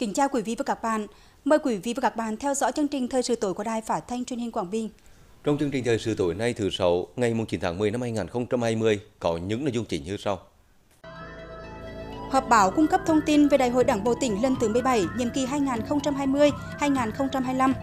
Kính chào quý vị và các bạn. Mời quý vị và các bạn theo dõi chương trình Thời sự tối của Đài Phát thanh Truyền hình Quảng Bình. Trong chương trình thời sự tối nay thứ Sáu, ngày 9 tháng 10 năm 2020 có những nội dung chính như sau. Họp báo cung cấp thông tin về Đại hội Đảng bộ tỉnh lần thứ 17, nhiệm kỳ 2020-2025.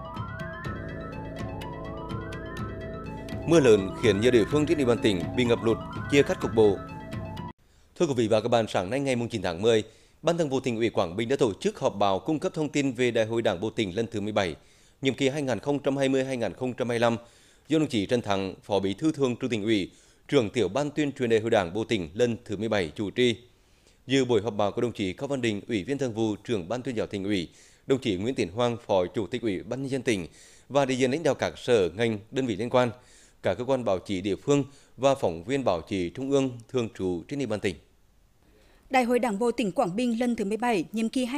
Mưa lớn khiến nhiều địa phương trên địa bàn tỉnh bị ngập lụt, chia cắt cục bộ. Thưa quý vị và các bạn, sáng nay ngày 9 tháng 10, Ban Thường vụ Tỉnh ủy Quảng Bình đã tổ chức họp báo cung cấp thông tin về Đại hội Đảng bộ tỉnh lần thứ 17, nhiệm kỳ 2020-2025 do đồng chí Trần Thắng, Phó Bí thư Thường trực Tỉnh ủy, trưởng tiểu ban tuyên truyền Đại hội Đảng bộ tỉnh lần thứ 17 chủ trì. Dự buổi họp báo có đồng chí Cao Văn Đình, Ủy viên Thường vụ, trưởng Ban tuyên giáo Tỉnh ủy, đồng chí Nguyễn Tiến Hoàng, Phó Chủ tịch Ủy ban nhân dân tỉnh và đại diện lãnh đạo các sở, ngành, đơn vị liên quan, các cơ quan báo chí địa phương và phóng viên báo chí trung ương thường trú trên địa bàn tỉnh. Đại hội Đảng bộ tỉnh Quảng Bình lần thứ 17, nhiệm kỳ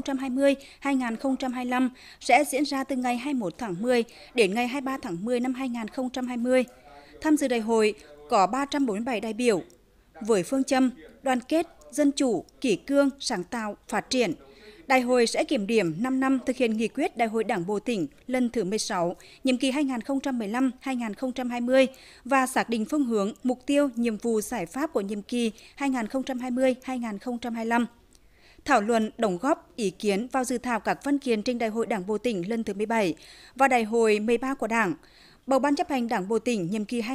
2020-2025 sẽ diễn ra từ ngày 21 tháng 10 đến ngày 23 tháng 10 năm 2020. Tham dự đại hội có 347 đại biểu với phương châm đoàn kết, dân chủ, kỷ cương, sáng tạo, phát triển. Đại hội sẽ kiểm điểm 5 năm thực hiện nghị quyết Đại hội Đảng bộ tỉnh lần thứ 16, nhiệm kỳ 2015-2020 và xác định phương hướng, mục tiêu, nhiệm vụ, giải pháp của nhiệm kỳ 2020-2025. Thảo luận, đóng góp, ý kiến vào dự thảo các văn kiện trình Đại hội Đảng bộ tỉnh lần thứ 17 và Đại hội 13 của Đảng, bầu Ban chấp hành Đảng bộ tỉnh nhiệm kỳ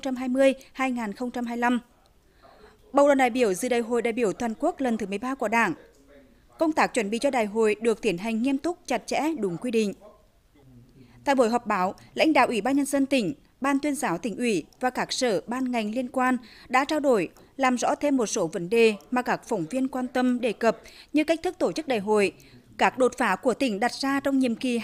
2020-2025. Bầu đoàn đại biểu dự Đại hội đại biểu toàn quốc lần thứ 13 của Đảng. Công tác chuẩn bị cho đại hội được tiến hành nghiêm túc, chặt chẽ, đúng quy định. Tại buổi họp báo, lãnh đạo Ủy ban nhân dân tỉnh, Ban tuyên giáo Tỉnh ủy và các sở ban ngành liên quan đã trao đổi, làm rõ thêm một số vấn đề mà các phóng viên quan tâm đề cập như cách thức tổ chức đại hội, các đột phá của tỉnh đặt ra trong nhiệm kỳ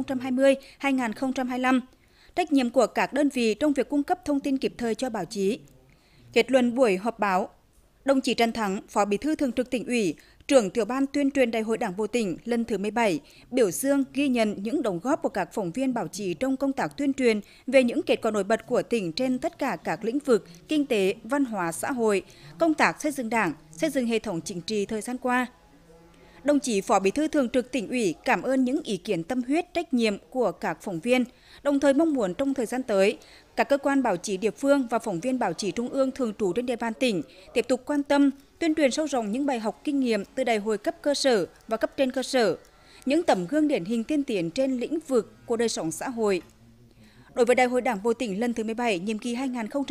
2020-2025, trách nhiệm của các đơn vị trong việc cung cấp thông tin kịp thời cho báo chí. Kết luận buổi họp báo, đồng chí Trần Thắng, Phó Bí thư Thường trực Tỉnh ủy, trưởng tiểu ban tuyên truyền Đại hội Đảng bộ tỉnh lần thứ 17, biểu dương ghi nhận những đóng góp của các phóng viên báo chí trong công tác tuyên truyền về những kết quả nổi bật của tỉnh trên tất cả các lĩnh vực kinh tế, văn hóa, xã hội, công tác xây dựng Đảng, xây dựng hệ thống chính trị thời gian qua. Đồng chí Phó Bí thư Thường trực Tỉnh ủy cảm ơn những ý kiến tâm huyết, trách nhiệm của các phóng viên, đồng thời mong muốn trong thời gian tới, các cơ quan báo chí địa phương và phóng viên báo chí trung ương thường trú trên địa bàn tỉnh tiếp tục quan tâm, tuyên truyền sâu rộng những bài học kinh nghiệm từ đại hội cấp cơ sở và cấp trên cơ sở, những tấm gương điển hình tiên tiến trên lĩnh vực của đời sống xã hội. Đối với Đại hội Đảng bộ tỉnh lần thứ 17, nhiệm kỳ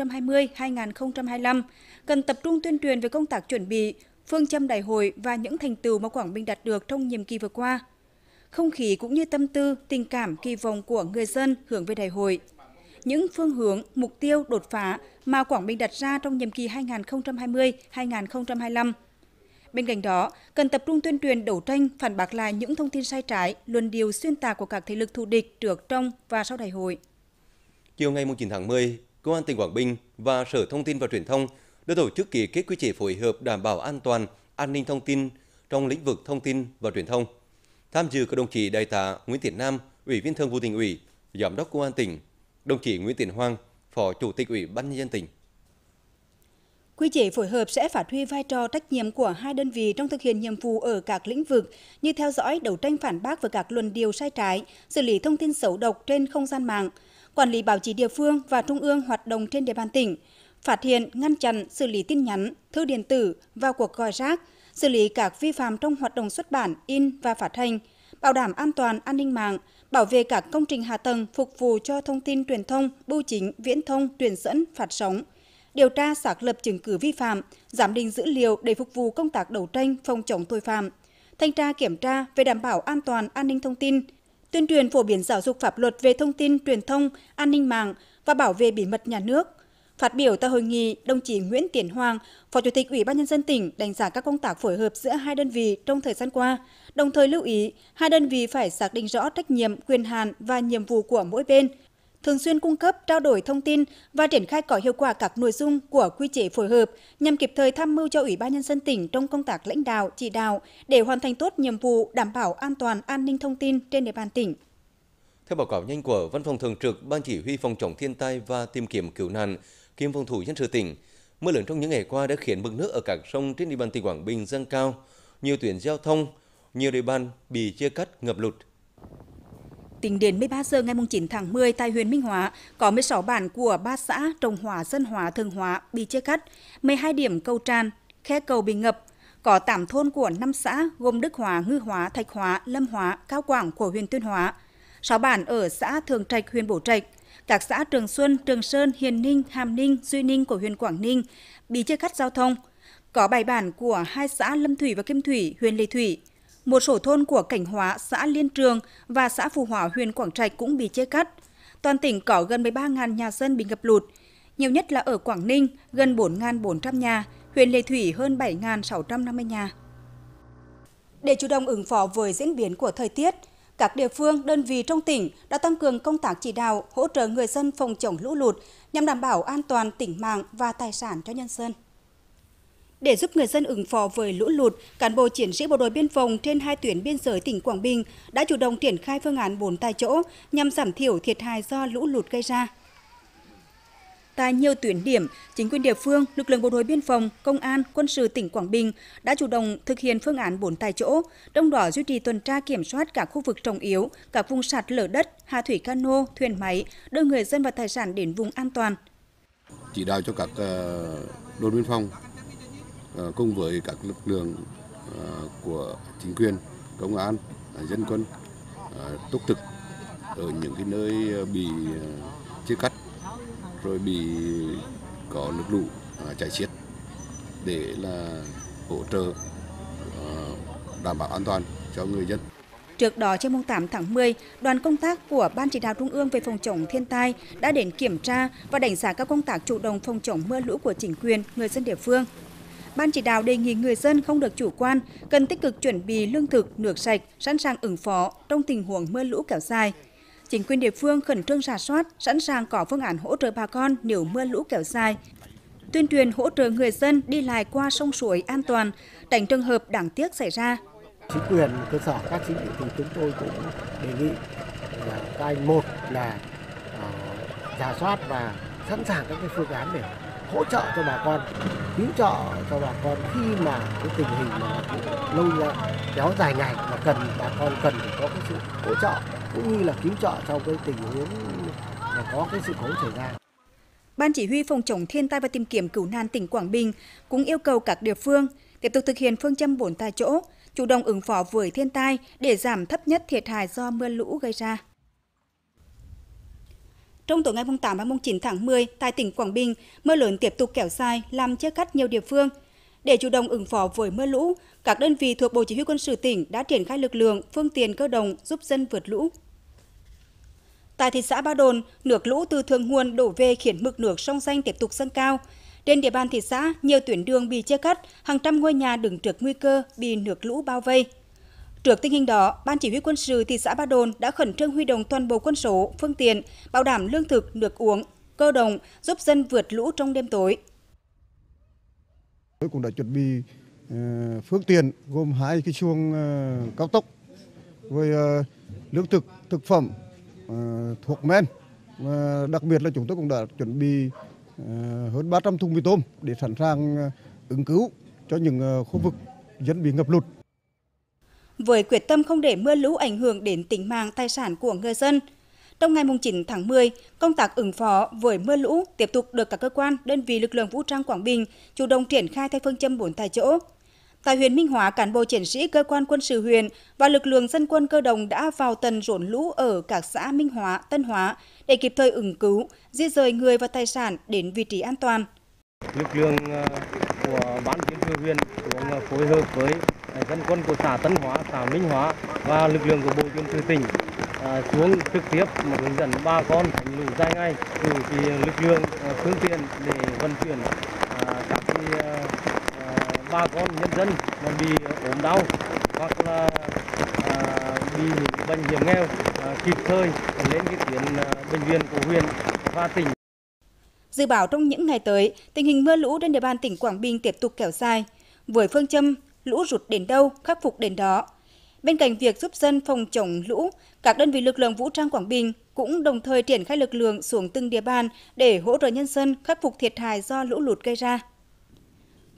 2020-2025, cần tập trung tuyên truyền về công tác chuẩn bị, phương châm đại hội và những thành tựu mà Quảng Bình đạt được trong nhiệm kỳ vừa qua. Không khí cũng như tâm tư, tình cảm, kỳ vọng của người dân hướng về đại hội. Những phương hướng, mục tiêu, đột phá mà Quảng Bình đặt ra trong nhiệm kỳ 2020-2025. Bên cạnh đó, cần tập trung tuyên truyền đấu tranh, phản bác lại những thông tin sai trái, luận điệu xuyên tạc của các thế lực thù địch trước, trong và sau đại hội. Chiều ngày 9 tháng 10, Công an tỉnh Quảng Bình và Sở Thông tin và Truyền thông đã tổ chức ký kết quy chế phối hợp đảm bảo an toàn, an ninh thông tin trong lĩnh vực thông tin và truyền thông. Tham dự có đồng chí Đại tá Nguyễn Tiến Nam, Ủy viên Thường vụ Tỉnh ủy, Giám đốc Công an tỉnh, đồng chí Nguyễn Tiến Hoàng, Phó Chủ tịch Ủy ban nhân dân tỉnh. Quy chế phối hợp sẽ phát huy vai trò trách nhiệm của hai đơn vị trong thực hiện nhiệm vụ ở các lĩnh vực như theo dõi, đấu tranh phản bác với các luận điệu sai trái, xử lý thông tin xấu độc trên không gian mạng, quản lý báo chí địa phương và trung ương hoạt động trên địa bàn tỉnh, phát hiện, ngăn chặn, xử lý tin nhắn, thư điện tử và cuộc gọi rác, xử lý các vi phạm trong hoạt động xuất bản, in và phát hành, bảo đảm an toàn an ninh mạng, bảo vệ các công trình hạ tầng phục vụ cho thông tin truyền thông, bưu chính, viễn thông, truyền dẫn, phát sóng, điều tra xác lập chứng cứ vi phạm, giám định dữ liệu để phục vụ công tác đấu tranh phòng chống tội phạm, thanh tra kiểm tra về đảm bảo an toàn an ninh thông tin, tuyên truyền phổ biến giáo dục pháp luật về thông tin truyền thông, an ninh mạng và bảo vệ bí mật nhà nước. Phát biểu tại hội nghị, đồng chí Nguyễn Tiến Hoàng, Phó Chủ tịch Ủy ban nhân dân tỉnh đánh giá các công tác phối hợp giữa hai đơn vị trong thời gian qua, đồng thời lưu ý hai đơn vị phải xác định rõ trách nhiệm, quyền hạn và nhiệm vụ của mỗi bên, thường xuyên cung cấp, trao đổi thông tin và triển khai có hiệu quả các nội dung của quy chế phối hợp nhằm kịp thời tham mưu cho Ủy ban nhân dân tỉnh trong công tác lãnh đạo, chỉ đạo để hoàn thành tốt nhiệm vụ đảm bảo an toàn an ninh thông tin trên địa bàn tỉnh. Theo báo cáo nhanh của Văn phòng Thường trực Ban Chỉ huy Phòng chống thiên tai và tìm kiếm cứu nạn kiêm phòng thủ dân sự tỉnh, mưa lớn trong những ngày qua đã khiến mực nước ở các sông trên địa bàn tỉnh Quảng Bình dâng cao, nhiều tuyến giao thông nhiều địa bàn bị chia cắt ngập lụt. Tính đến 13 giờ ngày 9 tháng 10 tại huyện Minh Hóa, có 16 bản của 3 xã Trồng Hóa, Dân Hóa, Thường Hóa bị chia cắt, 12 điểm cầu tràn, khe cầu bị ngập. Có 8 thôn của 5 xã gồm Đức Hóa, Ngư Hóa, Thạch Hóa, Lâm Hóa, Cao Quảng của huyện Tuyên Hóa, 6 bản ở xã Thường Trạch, huyện Bố Trạch, các xã Trường Xuân, Trường Sơn, Hiền Ninh, Hàm Ninh, Duy Ninh của huyện Quảng Ninh bị chia cắt giao thông. Có 7 bản của 2 xã Lâm Thủy và Kim Thủy, huyện Lệ Thủy. Một số thôn của Cảnh Hóa, xã Liên Trường và xã Phú Hóa, huyện Quảng Trạch cũng bị chia cắt. Toàn tỉnh có gần 13.000 nhà dân bị ngập lụt. Nhiều nhất là ở Quảng Ninh, gần 4.400 nhà, huyện Lệ Thủy hơn 7.650 nhà. Để chủ động ứng phó với diễn biến của thời tiết, các địa phương, đơn vị trong tỉnh đã tăng cường công tác chỉ đạo, hỗ trợ người dân phòng chống lũ lụt nhằm đảm bảo an toàn tính mạng và tài sản cho nhân dân. Để giúp người dân ứng phó với lũ lụt, cán bộ chiến sĩ bộ đội biên phòng trên 2 tuyến biên giới tỉnh Quảng Bình đã chủ động triển khai phương án 4 tại chỗ nhằm giảm thiểu thiệt hại do lũ lụt gây ra. Tại nhiều tuyến điểm, chính quyền địa phương, lực lượng bộ đội biên phòng, công an, quân sự tỉnh Quảng Bình đã chủ động thực hiện phương án 4 tại chỗ, trong đó duy trì tuần tra kiểm soát các khu vực trọng yếu, các vùng sạt lở đất, hạ thủy cano, thuyền máy, đưa người dân và tài sản đến vùng an toàn. Chỉ đạo cho các đồn biên phòng cùng với các lực lượng của chính quyền, công an, dân quân túc trực ở những cái nơi bị chia cắt rồi bị có nước lũ chảy xiết để là hỗ trợ đảm bảo an toàn cho người dân. Trước đó, trong 8 tháng 10, đoàn công tác của Ban Chỉ đạo Trung ương về phòng chống thiên tai đã đến kiểm tra và đánh giá các công tác chủ động phòng chống mưa lũ của chính quyền, người dân địa phương. Ban chỉ đạo đề nghị người dân không được chủ quan, cần tích cực chuẩn bị lương thực, nước sạch, sẵn sàng ứng phó trong tình huống mưa lũ kéo dài. Chính quyền địa phương khẩn trương rà soát, sẵn sàng có phương án hỗ trợ bà con nếu mưa lũ kéo dài. Tuyên truyền hỗ trợ người dân đi lại qua sông suối an toàn, tránh trường hợp đáng tiếc xảy ra. Chính quyền cơ sở, các chính quyền thì chúng tôi cũng đề nghị là các anh, một là rà soát và sẵn sàng các cái phương án để hỗ trợ cho bà con, cứu trợ cho bà con khi mà cái tình hình mà lâu kéo dài ngày mà bà con cần phải có cái sự hỗ trợ cũng như là cứu trợ trong cái tình huống mà có cái sự cố xảy ra. Ban Chỉ huy phòng chống thiên tai và tìm kiếm cứu nạn tỉnh Quảng Bình cũng yêu cầu các địa phương tiếp tục thực hiện phương châm 4 tại chỗ, chủ động ứng phó với thiên tai để giảm thấp nhất thiệt hại do mưa lũ gây ra. Trong tối ngày 8 và 9 tháng 10, tại tỉnh Quảng Bình, mưa lớn tiếp tục kéo dài làm chia cắt nhiều địa phương. Để chủ động ứng phó với mưa lũ, các đơn vị thuộc Bộ Chỉ huy Quân sự tỉnh đã triển khai lực lượng, phương tiện cơ động giúp dân vượt lũ. Tại thị xã Ba Đồn, nước lũ từ thượng nguồn đổ về khiến mực nước sông Danh tiếp tục dâng cao. Trên địa bàn thị xã, nhiều tuyến đường bị chia cắt, hàng trăm ngôi nhà đứng trước nguy cơ bị nước lũ bao vây. Trước tình hình đó, Ban Chỉ huy Quân sự thị xã Ba Đồn đã khẩn trương huy động toàn bộ quân số, phương tiện, bảo đảm lương thực, nước uống, cơ động, giúp dân vượt lũ trong đêm tối. Tôi cũng đã chuẩn bị phương tiện gồm 2 cái xuồng cao tốc với lương thực, thực phẩm, thuốc men. Đặc biệt là chúng tôi cũng đã chuẩn bị hơn 300 thùng mì tôm để sẵn sàng ứng cứu cho những khu vực dân bị ngập lụt. Với quyết tâm không để mưa lũ ảnh hưởng đến tính mạng tài sản của người dân, trong ngày 9 tháng 10, công tác ứng phó với mưa lũ tiếp tục được các cơ quan, đơn vị lực lượng vũ trang Quảng Bình chủ động triển khai theo phương châm 4 tại chỗ. Tại huyện Minh Hóa, cán bộ chiến sĩ cơ quan quân sự huyện và lực lượng dân quân cơ động đã vào tần rốn lũ ở các xã Minh Hóa, Tân Hóa để kịp thời ứng cứu, di dời người và tài sản đến vị trí an toàn. Lực lượng của ban chỉ huy huyện cũng phối hợp với dân quân của xã Tân Hóa, xã Minh Hóa và lực lượng của Bộ Chỉ huy tỉnh xuống trực tiếp hướng dẫn bà con tránh lũ dài ngày, cử lực lượng phương tiện để vận chuyển các bà con nhân dân mà bị ốm đau hoặc là bị bệnh hiểm nghèo kịp thời lên cái tuyến bệnh viện của huyện và tỉnh. Dự báo trong những ngày tới, tình hình mưa lũ trên địa bàn tỉnh Quảng Bình tiếp tục kéo dài, với phương châm lũ rút đến đâu, khắc phục đến đó. Bên cạnh việc giúp dân phòng chống lũ, các đơn vị lực lượng vũ trang Quảng Bình cũng đồng thời triển khai lực lượng xuống từng địa bàn để hỗ trợ nhân dân khắc phục thiệt hại do lũ lụt gây ra.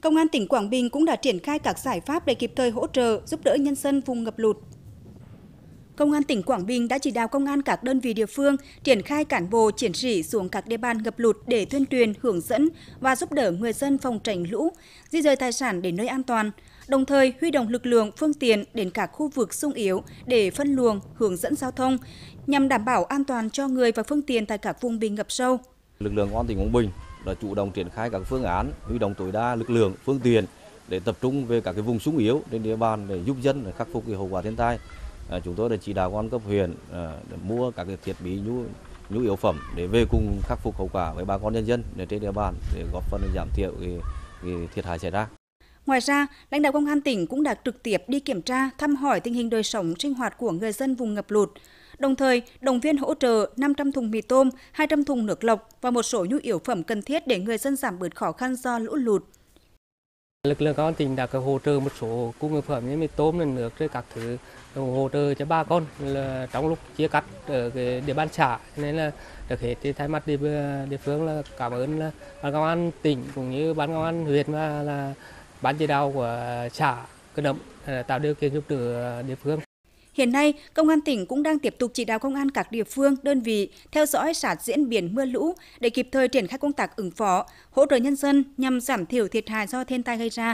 Công an tỉnh Quảng Bình cũng đã triển khai các giải pháp để kịp thời hỗ trợ, giúp đỡ nhân dân vùng ngập lụt. Công an tỉnh Quảng Bình đã chỉ đạo công an các đơn vị địa phương triển khai cán bộ chiến sĩ xuống các địa bàn ngập lụt để tuyên truyền, hướng dẫn và giúp đỡ người dân phòng tránh lũ, di dời tài sản đến nơi an toàn, đồng thời huy động lực lượng, phương tiện đến các khu vực xung yếu để phân luồng, hướng dẫn giao thông nhằm đảm bảo an toàn cho người và phương tiện tại các vùng bị ngập sâu. Lực lượng công an tỉnh Quảng Bình đã chủ động triển khai các phương án, huy động tối đa lực lượng, phương tiện để tập trung về các cái vùng xung yếu trên địa bàn để giúp dân để khắc phục cái hậu quả thiên tai. Chúng tôi đã chỉ đạo công an cấp huyện để mua các cái thiết bị nhu yếu phẩm để về cùng khắc phục hậu quả với bà con nhân dân để trên địa bàn để góp phần giảm thiểu cái thiệt hại xảy ra. Ngoài ra, lãnh đạo công an tỉnh cũng đã trực tiếp đi kiểm tra, thăm hỏi tình hình đời sống sinh hoạt của người dân vùng ngập lụt, đồng thời động viên hỗ trợ 500 thùng mì tôm, 200 thùng nước lọc và một số nhu yếu phẩm cần thiết để người dân giảm bớt khó khăn do lũ lụt. Lực lượng công an tỉnh đã hỗ trợ một số cung ứng phẩm như mì tôm, nước, các thứ hỗ trợ cho bà con là trong lúc chia cắt ở cái địa bàn xã, nên là được hết thì thay mặt địa phương là cảm ơn là ban công an tỉnh cũng như ban công an huyện và là ban chỉ đạo của xã Cơ Nậm tạo điều kiện giúp đỡ địa phương. Hiện nay, Công an tỉnh cũng đang tiếp tục chỉ đạo công an các địa phương, đơn vị theo dõi sát diễn biến mưa lũ để kịp thời triển khai công tác ứng phó, hỗ trợ nhân dân nhằm giảm thiểu thiệt hại do thiên tai gây ra.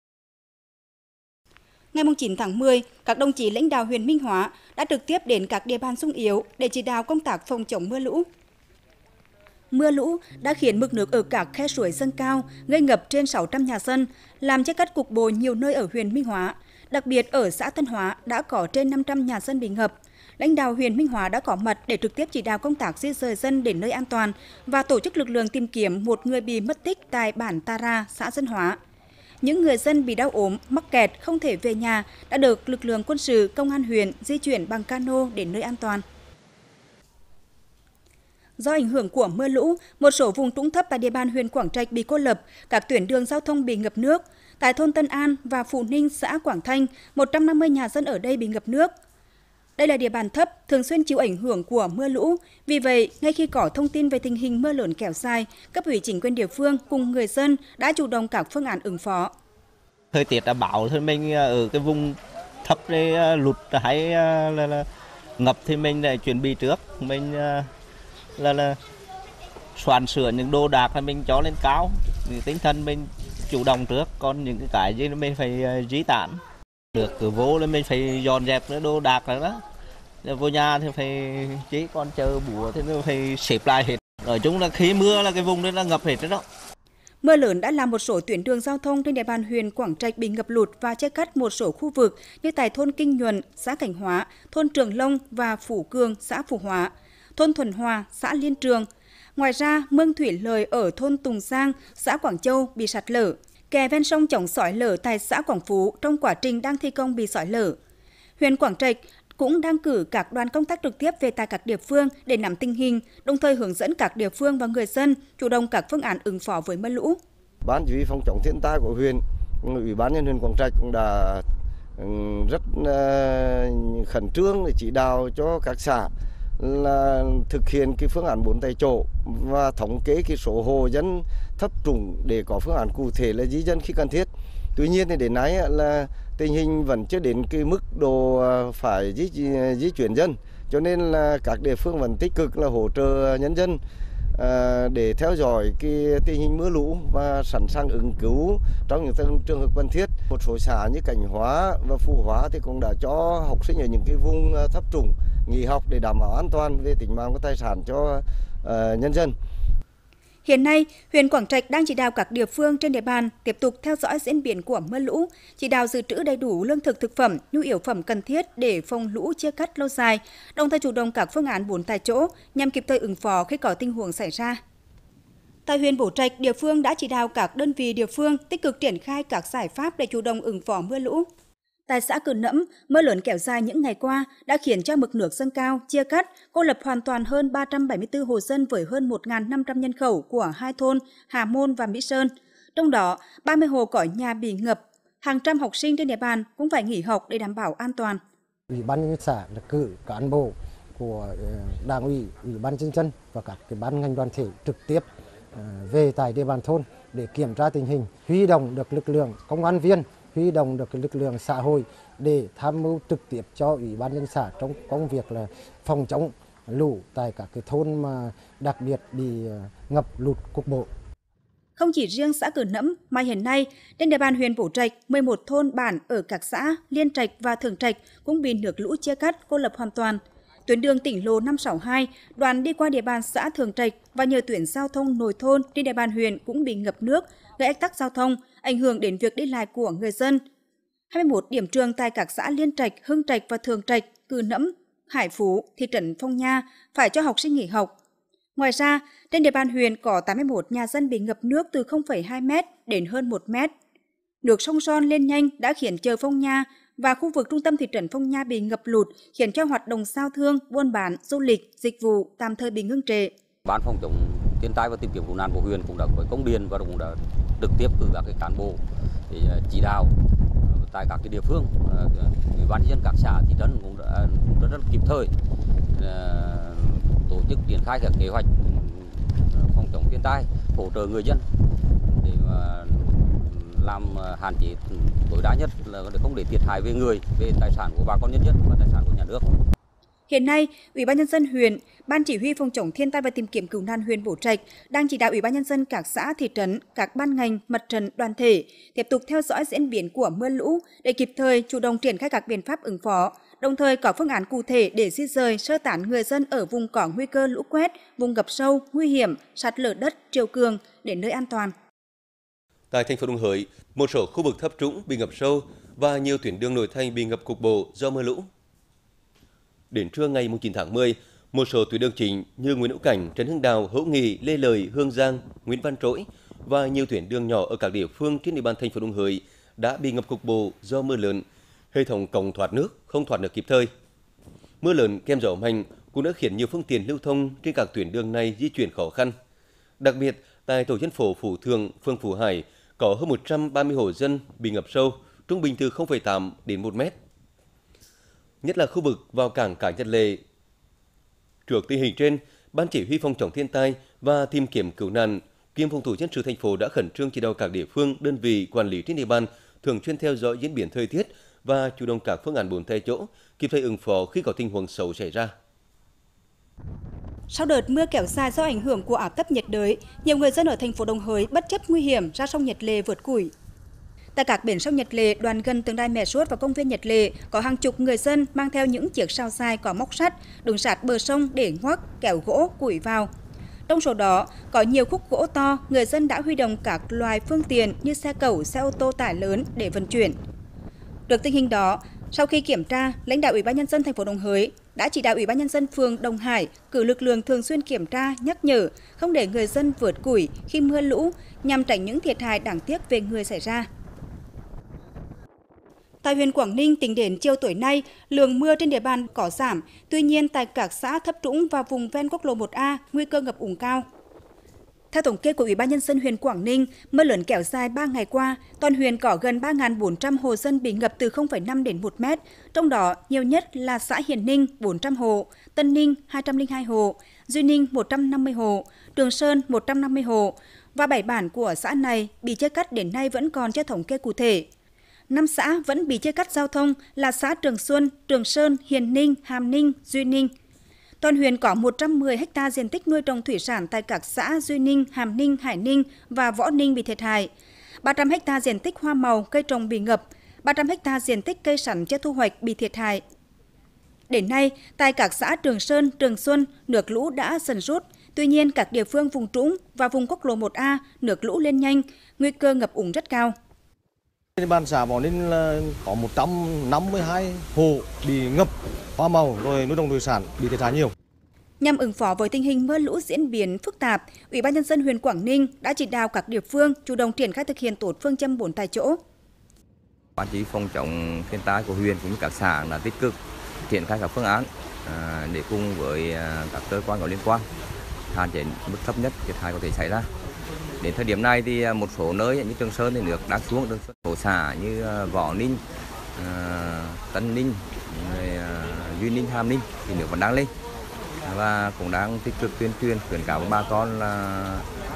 Ngày 9 tháng 10, các đồng chí lãnh đạo huyện Minh Hóa đã trực tiếp đến các địa bàn xung yếu để chỉ đạo công tác phòng chống mưa lũ. Mưa lũ đã khiến mực nước ở các khe suối dâng cao, gây ngập trên 600 nhà dân, làm chia cắt cục bộ nhiều nơi ở huyện Minh Hóa. Đặc biệt ở xã Tân Hóa đã có trên 500 nhà dân bị ngập. Lãnh đạo huyện Minh Hóa đã có mặt để trực tiếp chỉ đạo công tác di dời dân đến nơi an toàn và tổ chức lực lượng tìm kiếm một người bị mất tích tại bản Tara, xã Dân Hóa. Những người dân bị đau ốm, mắc kẹt, không thể về nhà đã được lực lượng quân sự, công an huyện di chuyển bằng cano đến nơi an toàn. Do ảnh hưởng của mưa lũ, một số vùng trũng thấp tại địa bàn huyện Quảng Trạch bị cô lập, các tuyến đường giao thông bị ngập nước. Tại thôn Tân An và Phù Ninh, xã Quảng Thanh, 150 nhà dân ở đây bị ngập nước. Đây là địa bàn thấp, thường xuyên chịu ảnh hưởng của mưa lũ. Vì vậy, ngay khi có thông tin về tình hình mưa lớn kéo dài, cấp ủy chính quyền địa phương cùng người dân đã chủ động các phương án ứng phó. Thời tiết đã bảo thì mình ở cái vùng thấp đây lụt hay là ngập thì mình lại chuẩn bị trước, mình là soạn sửa những đồ đạc là mình cho lên cao, tinh thần mình chủ động trước, còn những cái gì mình phải di tản được cứ vô là mình phải dọn dẹp cái đồ đạc rồi đó, vô nhà thì phải chỉ còn chờ bùa thì nó phải xếp lại hết. Nói chung là khi mưa là cái vùng đấy là ngập hết đó. Mưa lớn đã làm một số tuyến đường giao thông trên địa bàn huyện Quảng Trạch bị ngập lụt và chia cắt một số khu vực như tại thôn Kinh Nhuận, xã Cảnh Hóa, thôn Trường Long và Phủ Cường, xã Phủ Hóa, thôn Thuần Hòa, xã Liên Trường. Ngoài ra, mương thủy lợi ở thôn Tùng Giang, xã Quảng Châu bị sạt lở. Kè ven sông chống sỏi lở tại xã Quảng Phú trong quá trình đang thi công bị sỏi lở. Huyện Quảng Trạch cũng đang cử các đoàn công tác trực tiếp về tại các địa phương để nắm tình hình, đồng thời hướng dẫn các địa phương và người dân chủ động các phương án ứng phó với mưa lũ. Ban chỉ huy phòng chống thiên tai của huyện, ủy ban nhân huyện Quảng Trạch cũng đã rất khẩn trương để chỉ đạo cho các xã là thực hiện cái phương án 4 tại chỗ và thống kê cái số hộ dân thấp trũng để có phương án cụ thể là di dân khi cần thiết. Tuy nhiên thì đến nay là tình hình vẫn chưa đến cái mức độ phải di chuyển dân, cho nên là các địa phương vẫn tích cực là hỗ trợ nhân dân để theo dõi cái tình hình mưa lũ và sẵn sàng ứng cứu trong những trường hợp cần thiết. Một số xã như Cảnh Hóa và Phú Hóa thì cũng đã cho học sinh ở những cái vùng thấp trũng nghỉ học để đảm bảo an toàn về tính mạng và tài sản cho nhân dân. Hiện nay, huyện Quảng Trạch đang chỉ đạo các địa phương trên địa bàn tiếp tục theo dõi diễn biến của mưa lũ, chỉ đạo dự trữ đầy đủ lương thực thực phẩm, nhu yếu phẩm cần thiết để phòng lũ chia cắt lâu dài, đồng thời chủ động các phương án 4 tại chỗ nhằm kịp thời ứng phó khi có tình huống xảy ra. Tại huyện Bố Trạch, địa phương đã chỉ đạo các đơn vị địa phương tích cực triển khai các giải pháp để chủ động ứng phó mưa lũ. Tại xã Cự Nẫm, mưa lớn kéo dài những ngày qua đã khiến cho mực nước dâng cao, chia cắt, cô lập hoàn toàn hơn 374 hộ dân với hơn 1.500 nhân khẩu của hai thôn Hà Môn và Mỹ Sơn. Trong đó, 30 hộ có nhà bị ngập, hàng trăm học sinh trên địa bàn cũng phải nghỉ học để đảm bảo an toàn. Ủy ban nhân dân xã đã cử cán bộ của Đảng ủy, Ủy ban nhân dân và các cái ban ngành đoàn thể trực tiếp về tại địa bàn thôn để kiểm tra tình hình, huy động được lực lượng công an viên, huy động được lực lượng xã hội để tham mưu trực tiếp cho Ủy ban nhân xã trong công việc là phòng chống lũ tại các cái thôn mà đặc biệt bị ngập lụt cục bộ. Không chỉ riêng xã Cử Nẫm mà hiện nay trên địa bàn huyện Bố Trạch, 11 thôn bản ở các xã Liên Trạch và Thượng Trạch cũng bị nước lũ chia cắt, cô lập hoàn toàn. Tuyến đường tỉnh lộ 562 đoạn đi qua địa bàn xã Thượng Trạch và nhiều tuyến giao thông nổi thôn trên địa bàn huyện cũng bị ngập nước, gây ách tắc giao thông, ảnh hưởng đến việc đi lại của người dân. 21 điểm trường tại các xã Liên Trạch, Hưng Trạch và Thượng Trạch, Cử Nẫm, Hải Phú, thị trấn Phong Nha phải cho học sinh nghỉ học. Ngoài ra, trên địa bàn huyện có 81 nhà dân bị ngập nước từ 0,2 m đến hơn 1 m. Nước sông Son lên nhanh đã khiến chợ Phong Nha và khu vực trung tâm thị trấn Phong Nha bị ngập lụt, khiến cho hoạt động giao thương, buôn bán, du lịch, dịch vụ tạm thời bị ngưng trệ. Ban phòng chống thiên tai và tìm kiếm cứu nạn của huyện cũng đã có công điện và cũng đã trực tiếp cử các cái cán bộ để chỉ đạo tại các cái địa phương. Ủy ban nhân dân các xã thị trấn cũng đã rất kịp thời tổ chức triển khai các kế hoạch phòng chống thiên tai, hỗ trợ người dân để mà làm hạn chế tối đa nhất là không để thiệt hại về người, về tài sản của bà con nhân dân và tài sản của nhà nước. Hiện nay, Ủy ban nhân dân huyện, Ban chỉ huy phòng chống thiên tai và tìm kiếm cứu nạn huyện Bố Trạch đang chỉ đạo Ủy ban nhân dân các xã, thị trấn, các ban ngành, mặt trận, đoàn thể tiếp tục theo dõi diễn biến của mưa lũ để kịp thời chủ động triển khai các biện pháp ứng phó, đồng thời có phương án cụ thể để di dời, sơ tán người dân ở vùng có nguy cơ lũ quét, vùng ngập sâu, nguy hiểm, sạt lở đất, triều cường đến nơi an toàn. Tại thành phố Đồng Hới, một số khu vực thấp trũng bị ngập sâu và nhiều tuyến đường nội thành bị ngập cục bộ do mưa lũ. Đến trưa ngày 9 tháng 10, một số tuyến đường chính như Nguyễn Hữu Cảnh, Trần Hưng Đạo, Hữu Nghị, Lê Lợi, Hương Giang, Nguyễn Văn Trỗi và nhiều tuyến đường nhỏ ở các địa phương trên địa bàn thành phố Đồng Hới đã bị ngập cục bộ do mưa lớn. Hệ thống cống thoát nước không thoát nước kịp thời. Mưa lớn kèm gió mạnh cũng đã khiến nhiều phương tiện lưu thông trên các tuyến đường này di chuyển khó khăn. Đặc biệt, tại tổ dân phố Phú Thượng, phường Phú Hải có hơn 130 hộ dân bị ngập sâu, trung bình từ 0,8 đến 1 mét. Nhất là khu vực vào cảng Cái Nhật Lệ. Trước tình hình trên, Ban chỉ huy phòng chống thiên tai và tìm kiếm cứu nạn kiêm phòng thủ dân sự thành phố đã khẩn trương chỉ đạo các địa phương, đơn vị quản lý trên địa bàn thường xuyên theo dõi diễn biến thời tiết và chủ động các phương án 4 tại chỗ, kịp thời ứng phó khi có tình huống xấu xảy ra. Sau đợt mưa kéo dài do ảnh hưởng của áp thấp nhiệt đới, nhiều người dân ở thành phố Đồng Hới bất chấp nguy hiểm ra sông Nhật Lệ vớt củi. Tại các bến sông Nhật Lệ, đoạn gần tượng đài Mẹ Suốt và công viên Nhật Lệ, có hàng chục người dân mang theo những chiếc sào dài có móc sắt, đứng sát bờ sông để ngoắc, kéo gỗ, củi vào. Trong số đó, có nhiều khúc gỗ to, người dân đã huy động các loại phương tiện như xe cẩu, xe ô tô tải lớn để vận chuyển. Được tình hình đó, sau khi kiểm tra, lãnh đạo Ủy ban nhân dân thành phố Đồng Hới đã chỉ đạo Ủy ban nhân dân phường Đồng Hải cử lực lượng thường xuyên kiểm tra, nhắc nhở, không để người dân vượt củi khi mưa lũ nhằm tránh những thiệt hại đáng tiếc về người xảy ra. Tại huyện Quảng Ninh, tính đến chiều tối nay, lượng mưa trên địa bàn có giảm, tuy nhiên tại các xã thấp trũng và vùng ven quốc lộ 1A, nguy cơ ngập úng cao. Theo thống kê của Ủy ban nhân dân huyện Quảng Ninh, mưa lớn kéo dài 3 ngày qua, toàn huyện có gần 3.400 hộ dân bị ngập từ 0,5 đến 1 mét, trong đó nhiều nhất là xã Hiền Ninh 400 hộ, Tân Ninh 202 hộ, Duy Ninh 150 hộ, Trường Sơn 150 hộ và 7 bản của xã này bị chia cắt đến nay vẫn còn chưa thống kê cụ thể. 5 xã vẫn bị chia cắt giao thông là xã Trường Xuân, Trường Sơn, Hiền Ninh, Hàm Ninh, Duy Ninh. Toàn huyện có 110 ha diện tích nuôi trồng thủy sản tại các xã Duy Ninh, Hàm Ninh, Hải Ninh và Võ Ninh bị thiệt hại. 300 ha diện tích hoa màu, cây trồng bị ngập, 300 ha diện tích cây sắn chưa thu hoạch bị thiệt hại. Đến nay, tại các xã Trường Sơn, Trường Xuân, nước lũ đã dần rút. Tuy nhiên, các địa phương vùng trũng và vùng quốc lộ 1A, nước lũ lên nhanh, nguy cơ ngập úng rất cao. Địa bàn xã Võ Ninh là có 152 hộ bị ngập hoa màu rồi nuôi trồng thủy sản bị thiệt hại nhiều. Nhằm ứng phó với tình hình mưa lũ diễn biến phức tạp, Ủy ban nhân dân huyện Quảng Ninh đã chỉ đạo các địa phương chủ động triển khai thực hiện tốt phương châm 4 tại chỗ. Ban chỉ huy phòng chống thiên tai của huyện cũng như các xã là tích cực triển khai các phương án để cùng với các cơ quan có liên quan hạn chế mức thấp nhất thiệt hại có thể xảy ra. Đến thời điểm này thì một số nơi như Trường Sơn thì nước đang xuống, một số xã như Võ Ninh, Tân Ninh, Duy Ninh, Hàm Ninh thì nước vẫn đang lên và cũng đang tích cực tuyên truyền khuyến cáo với bà con là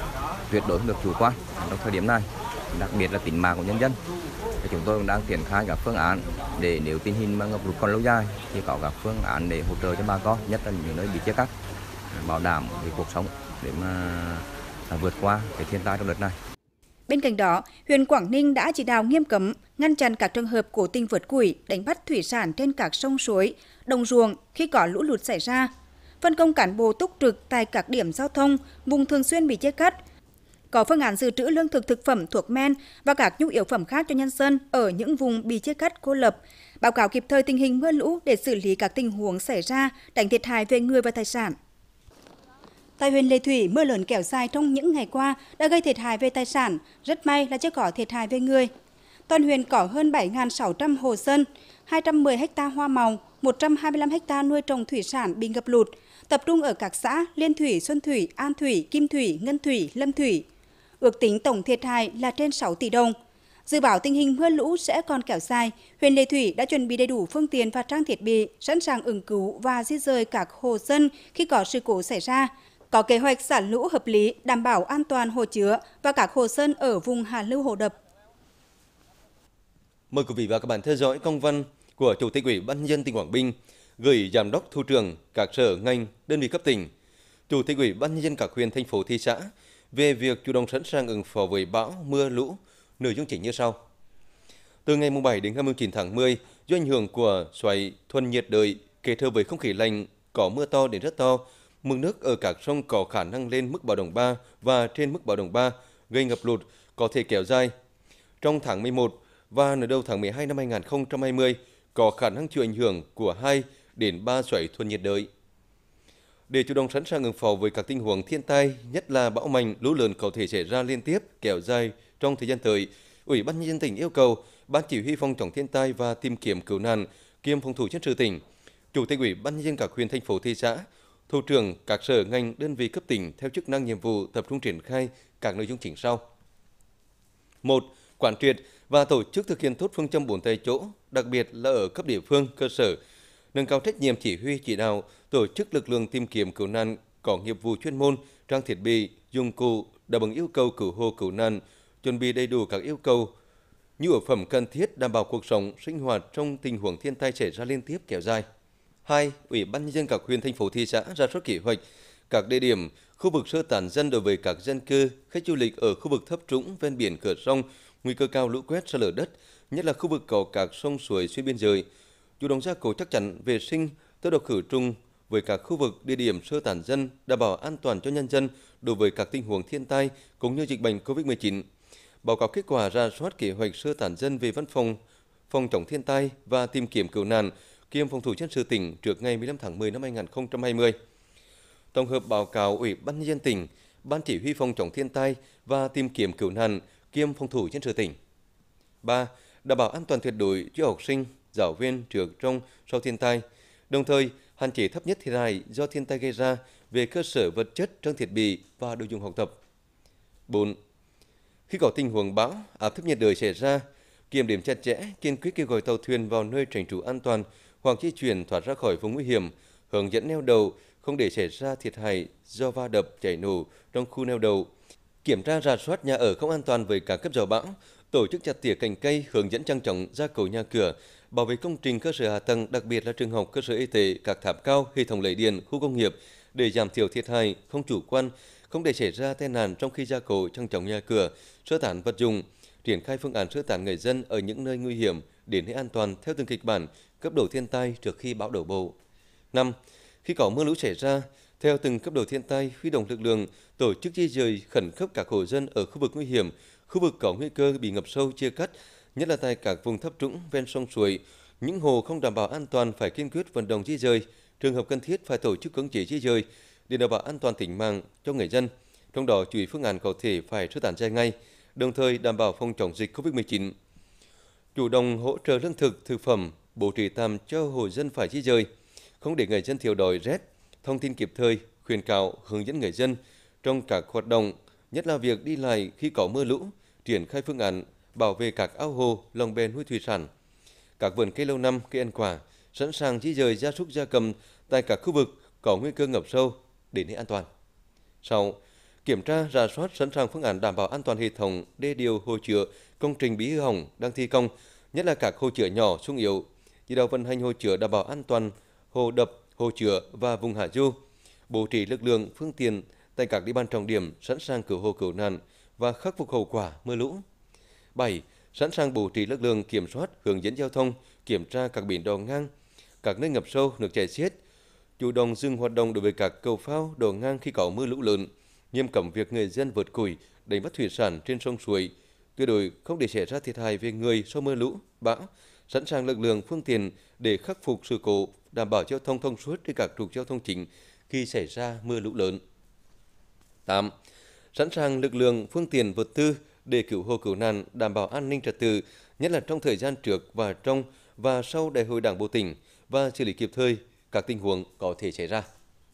tuyệt đối không được chủ quan trong thời điểm này, đặc biệt là tính mạng của nhân dân. Thì chúng tôi cũng đang triển khai các phương án để nếu tình hình mà ngập lụt còn lâu dài thì có các phương án để hỗ trợ cho bà con, nhất là những nơi bị chia cắt, bảo đảm cái cuộc sống để mà vượt qua cái thiên tai trong đợt này. Bên cạnh đó, huyện Quảng Ninh đã chỉ đạo nghiêm cấm, ngăn chặn các trường hợp cố tình vượt củi, đánh bắt thủy sản trên các sông suối, đồng ruộng khi có lũ lụt xảy ra. Phân công cán bộ túc trực tại các điểm giao thông, vùng thường xuyên bị chia cắt. Có phương án dự trữ lương thực thực phẩm, thuốc men và các nhu yếu phẩm khác cho nhân dân ở những vùng bị chia cắt cô lập, báo cáo kịp thời tình hình mưa lũ để xử lý các tình huống xảy ra, tránh thiệt hại về người và tài sản. Tại huyện Lệ Thủy, mưa lớn kéo dài trong những ngày qua đã gây thiệt hại về tài sản, rất may là chưa có thiệt hại về người. Toàn huyện có hơn 7.600 hộ dân, 210 ha hoa màu, 125 ha nuôi trồng thủy sản bị ngập lụt, tập trung ở các xã Liên Thủy, Xuân Thủy, An Thủy, Kim Thủy, Ngân Thủy, Lâm Thủy. Ước tính tổng thiệt hại là trên 6 tỷ đồng. Dự báo tình hình mưa lũ sẽ còn kéo dài, huyện Lệ Thủy đã chuẩn bị đầy đủ phương tiện và trang thiết bị, sẵn sàng ứng cứu và di dời các hộ dân khi có sự cố xảy ra. Có kế hoạch xả lũ hợp lý, đảm bảo an toàn hồ chứa và các hộ dân ở vùng hạ lưu hồ đập. Mời quý vị và các bạn theo dõi công văn của Chủ tịch Ủy ban nhân dân tỉnh Quảng Bình gửi Giám đốc Thủ trưởng các sở ngành, đơn vị cấp tỉnh, Chủ tịch Ủy ban nhân dân các huyện, thành phố, thị xã về việc chủ động sẵn sàng ứng phó với bão, mưa lũ. Nội dung chính như sau. Từ ngày 7 đến ngày 9 tháng 10, do ảnh hưởng của xoáy thuần nhiệt đới kết hợp với không khí lạnh có mưa to đến rất to, mực nước ở các sông có khả năng lên mức báo động 3 và trên mức báo động 3, gây ngập lụt có thể kéo dài. Trong tháng 11 và nửa đầu tháng 12 năm 2020, có khả năng chịu ảnh hưởng của 2 đến 3 xoáy thuần nhiệt đới. Để chủ động sẵn sàng ứng phó với các tình huống thiên tai, nhất là bão mạnh, lũ lớn có thể xảy ra liên tiếp, kéo dài trong thời gian tới, Ủy ban nhân dân tỉnh yêu cầu Ban Chỉ huy phòng chống thiên tai và tìm kiếm cứu nạn kiêm phòng thủ dân sự tỉnh, Chủ tịch Ủy ban nhân dân các huyện, thành phố, thị xã, thủ trưởng các sở ngành, đơn vị cấp tỉnh theo chức năng nhiệm vụ tập trung triển khai các nội dung chính sau. 1. Quán triệt và tổ chức thực hiện tốt phương châm 4 tại chỗ, đặc biệt là ở cấp địa phương, cơ sở, nâng cao trách nhiệm chỉ huy chỉ đạo, tổ chức lực lượng tìm kiếm cứu nạn có nghiệp vụ chuyên môn, trang thiết bị, dụng cụ đáp ứng yêu cầu cứu hộ cứu nạn, chuẩn bị đầy đủ các yêu cầu nhu yếu phẩm cần thiết đảm bảo cuộc sống sinh hoạt trong tình huống thiên tai xảy ra liên tiếp kéo dài. 2. Ủy ban nhân dân các huyện, thành phố, thị xã rà soát kế hoạch các địa điểm, khu vực sơ tán dân đối với các dân cư, khách du lịch ở khu vực thấp trũng ven biển, cửa sông, nguy cơ cao lũ quét, sạt lở đất, nhất là khu vực có các sông suối xuyên biên giới. Chủ động gia cố chắc chắn vệ sinh, tiêu độc khử trùng với các khu vực địa điểm sơ tán dân, đảm bảo an toàn cho nhân dân đối với các tình huống thiên tai cũng như dịch bệnh COVID-19. Báo cáo kết quả rà soát kế hoạch sơ tán dân về văn phòng phòng chống thiên tai và tìm kiếm cứu nạn kiêm phòng thủ dân sự tỉnh trước ngày 15 tháng 10 năm 2020. Tổng hợp báo cáo Ủy ban nhân dân tỉnh, Ban Chỉ huy phòng chống thiên tai và tìm kiếm cứu nạn kiêm phòng thủ dân sự tỉnh. 3. Đảm bảo an toàn tuyệt đối cho học sinh, giáo viên trước, trong, sau thiên tai, đồng thời hạn chế thấp nhất thiệt hại do thiên tai gây ra về cơ sở vật chất, trang thiết bị và đồ dùng học tập. 4. Khi có tình huống bão, áp thấp nhiệt đới xảy ra, kiểm đếm chặt chẽ, kiên quyết kêu gọi tàu thuyền vào nơi tránh trú an toàn hoặc di chuyển thoát ra khỏi vùng nguy hiểm, hướng dẫn neo đậu, không để xảy ra thiệt hại do va đập, cháy nổ trong khu neo đậu. Kiểm tra rà soát nhà ở không an toàn với các cấp gió bão, tổ chức chặt tỉa cành cây, hướng dẫn trang trọng gia cố nhà cửa, bảo vệ công trình cơ sở hạ tầng, đặc biệt là trường học, cơ sở y tế, các tháp cao, hệ thống lưới điện, khu công nghiệp để giảm thiểu thiệt hại, không chủ quan, không để xảy ra tai nạn trong khi gia cố trang trọng nhà cửa, sơ tán vật dụng, triển khai phương án sơ tán người dân ở những nơi nguy hiểm đến nơi an toàn theo từng kịch bản, cấp độ thiên tai trước khi bão đổ bộ. 5. Khi có mưa lũ xảy ra, theo từng cấp độ thiên tai, huy động lực lượng tổ chức di dời khẩn cấp các hộ dân ở khu vực nguy hiểm, khu vực có nguy cơ bị ngập sâu, chia cắt, nhất là tại các vùng thấp trũng ven sông suối. Những hồ không đảm bảo an toàn phải kiên quyết vận động di dời, trường hợp cần thiết phải tổ chức cưỡng chế di dời để đảm bảo an toàn tính mạng cho người dân. Trong đó chú ý phương án có thể phải sơ tán dài ngay, đồng thời đảm bảo phòng chống dịch COVID-19. Chủ động hỗ trợ lương thực, thực phẩm, bố trí tạm cho hộ dân phải di dời, không để người dân thiếu đói rét, thông tin kịp thời, khuyến cáo, hướng dẫn người dân trong các hoạt động, nhất là việc đi lại khi có mưa lũ, triển khai phương án bảo vệ các ao hồ, lồng bè nuôi thủy sản, các vườn cây lâu năm, cây ăn quả, sẵn sàng di dời gia súc gia cầm tại các khu vực có nguy cơ ngập sâu để nơi an toàn. 6. kiểm tra, rà soát sẵn sàng phương án đảm bảo an toàn hệ thống đê điều, hồ chứa, công trình bị hư hỏng đang thi công, nhất là các hồ chứa nhỏ xung yếu, chỉ đạo vận hành hồ chứa đảm bảo an toàn hồ đập, hồ chứa và vùng hạ du, bố trí lực lượng, phương tiện tại các địa bàn trọng điểm sẵn sàng cứu hộ cứu nạn và khắc phục hậu quả mưa lũ. 7. Sẵn sàng bố trí lực lượng kiểm soát, hướng dẫn giao thông, kiểm tra các bến đò ngang, các nơi ngập sâu, nước chảy xiết, chủ động dừng hoạt động đối với các cầu phao, đò ngang khi có mưa lũ lớn, nghiêm cấm việc người dân vớt củi, đánh bắt thủy sản trên sông suối, tuyệt đối không để xảy ra thiệt hại về người sau mưa lũ, bão, sẵn sàng lực lượng phương tiện để khắc phục sự cố, đảm bảo giao thông thông suốt trên các trục giao thông chính khi xảy ra mưa lũ lớn. 8. Sẵn sàng lực lượng phương tiện vật tư để cứu hộ cứu nạn, đảm bảo an ninh trật tự, nhất là trong thời gian trước và trong và sau Đại hội Đảng bộ tỉnh và xử lý kịp thời các tình huống có thể xảy ra.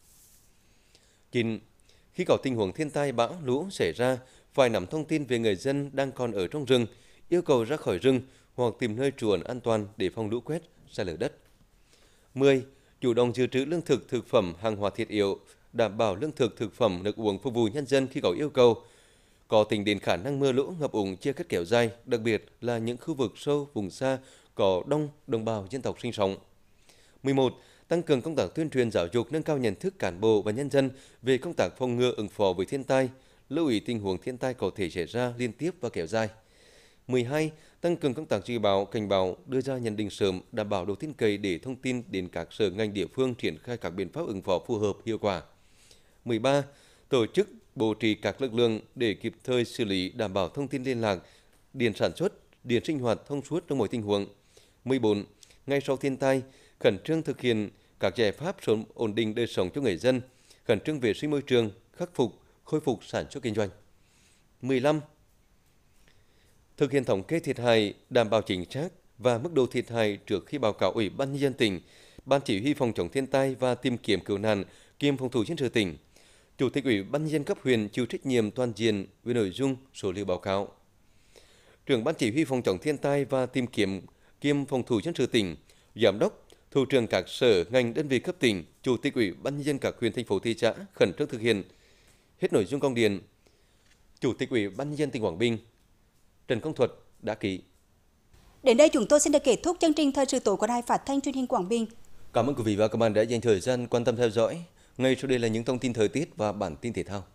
9. Khi có tình huống thiên tai bão lũ xảy ra, phải nắm thông tin về người dân đang còn ở trong rừng, yêu cầu ra khỏi rừng hoặc tìm nơi trú ẩn an toàn để phòng lũ quét, sạt lở đất. 10. Chủ động dự trữ lương thực, thực phẩm, hàng hóa thiết yếu, đảm bảo lương thực, thực phẩm, nước uống phục vụ nhân dân khi có yêu cầu. Có tính đến khả năng mưa lũ, ngập úng chia cắt kéo dài, đặc biệt là những khu vực sâu, vùng xa có đông đồng bào dân tộc sinh sống. 11. Tăng cường công tác tuyên truyền giáo dục, nâng cao nhận thức cán bộ và nhân dân về công tác phòng ngừa ứng phó với thiên tai, lưu ý tình huống thiên tai có thể xảy ra liên tiếp và kéo dài. 12. Tăng cường công tác dự báo, cảnh báo, đưa ra nhận định sớm, đảm bảo độ tin cậy để thông tin đến các sở ngành địa phương triển khai các biện pháp ứng phó phù hợp, hiệu quả. 13. Tổ chức bố trí các lực lượng để kịp thời xử lý, đảm bảo thông tin liên lạc, điện sản xuất, điện sinh hoạt thông suốt trong mọi tình huống. 14. Ngay sau thiên tai, khẩn trương thực hiện các giải pháp sớm ổn định đời sống cho người dân, khẩn trương vệ sinh môi trường, khắc phục, khôi phục sản xuất kinh doanh. 15. Thực hiện thống kê thiệt hại, đảm bảo chính xác và mức độ thiệt hại trước khi báo cáo Ủy ban Nhân dân tỉnh, Ban Chỉ huy phòng chống thiên tai và tìm kiếm cứu nạn kiêm phòng thủ dân sự tỉnh. Chủ tịch Ủy ban Nhân dân cấp huyện chịu trách nhiệm toàn diện về nội dung số liệu báo cáo. Trưởng Ban Chỉ huy phòng chống thiên tai và tìm kiếm kiêm phòng thủ dân sự tỉnh, giám đốc, thủ trưởng các sở ngành đơn vị cấp tỉnh, chủ tịch Ủy ban Nhân dân các huyện, thành phố, thị xã khẩn trương thực hiện. Hết nội dung công điện, Chủ tịch Ủy ban Nhân dân tỉnh Quảng Bình Trần Công Thuật đã ký. Đến đây chúng tôi xin được kết thúc chương trình thời sự tối của Đài Phát thanh Truyền hình Quảng Bình. Cảm ơn quý vị và các bạn đã dành thời gian quan tâm theo dõi. Ngay sau đây là những thông tin thời tiết và bản tin thể thao.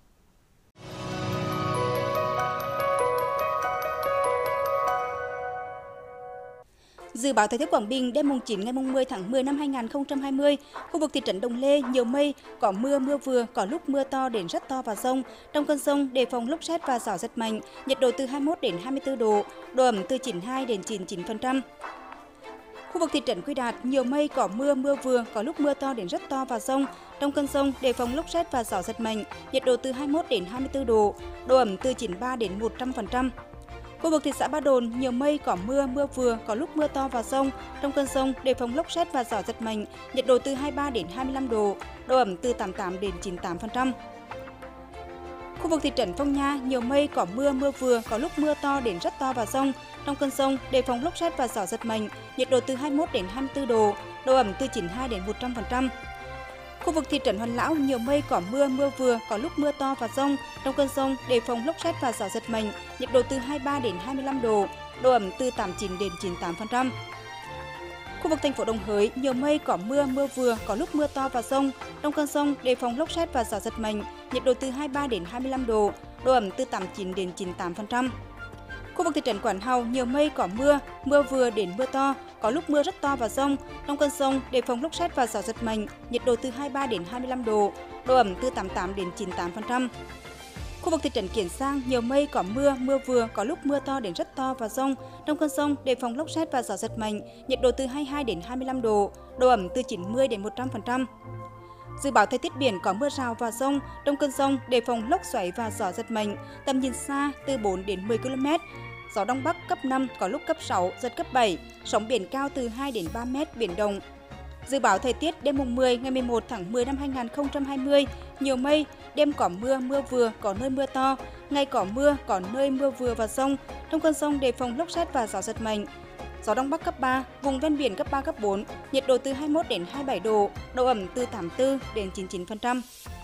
Dự báo thời tiết Quảng Bình đêm mùng 9 ngày mùng 10 tháng 10 năm 2020, khu vực thị trấn Đồng Lê nhiều mây, có mưa, mưa vừa, có lúc mưa to đến rất to và dông. Trong cơn dông đề phòng lốc sét và gió giật mạnh, nhiệt độ từ 21 đến 24 độ, độ ẩm từ 92 đến 99%. Khu vực thị trấn Quy Đạt nhiều mây, có mưa, mưa vừa, có lúc mưa to đến rất to và dông. Trong cơn dông đề phòng lốc sét và gió giật mạnh, nhiệt độ từ 21 đến 24 độ, độ ẩm từ 93 đến 100%. Khu vực thị xã Ba Đồn nhiều mây, có mưa, mưa vừa, có lúc mưa to và dông. Trong cơn dông đề phòng lốc sét và gió giật mạnh, nhiệt độ từ 23 đến 25 độ, độ ẩm từ 88 đến 98%. Khu vực thị trấn Phong Nha nhiều mây, có mưa, mưa vừa, có lúc mưa to đến rất to và dông. Trong cơn dông đề phòng lốc sét và gió giật mạnh, nhiệt độ từ 21 đến 24 độ, độ ẩm từ 92 đến 100%. Khu vực thị trấn Hoàn Lão nhiều mây, có mưa, mưa vừa, có lúc mưa to và dông. Trong cơn dông đề phòng lốc sét và gió giật mạnh, nhiệt độ từ 23 đến 25 độ, độ ẩm từ 89 đến 98%. Khu vực thành phố Đồng Hới nhiều mây, có mưa, mưa vừa, có lúc mưa to và dông. Trong cơn dông đề phòng lốc sét và gió giật mạnh, nhiệt độ từ 23 đến 25 độ, độ ẩm từ 89 đến 98%. Khu vực thị trấn Quảng Hào nhiều mây, có mưa, mưa vừa đến mưa to, có lúc mưa rất to và dông. Trong cơn dông đề phòng lốc sét và gió giật mạnh, nhiệt độ từ 23 đến 25 độ, độ ẩm từ 88 đến 98%. Khu vực thị trấn Kiến Giang nhiều mây, có mưa, mưa vừa, có lúc mưa to đến rất to và dông. Trong cơn dông đề phòng lốc sét và gió giật mạnh, nhiệt độ từ 22 đến 25 độ, độ ẩm từ 90 đến 100%. Dự báo thời tiết biển có mưa rào và dông, trong cơn dông đề phòng lốc xoáy và gió giật mạnh, tầm nhìn xa từ 4 đến 10 km. Gió Đông Bắc cấp 5, có lúc cấp 6, giật cấp 7, sóng biển cao từ 2 đến 3 mét, biển động. Dự báo thời tiết đêm mùng 10 ngày 11 tháng 10 năm 2020, nhiều mây, đêm có mưa, mưa vừa, có nơi mưa to, ngày có mưa, có nơi mưa vừa và dông. Trong cơn dông đề phòng lốc sét và gió giật mạnh. Gió Đông Bắc cấp 3, vùng ven biển cấp 3, cấp 4, nhiệt độ từ 21 đến 27 độ, độ ẩm từ 84 đến 99%.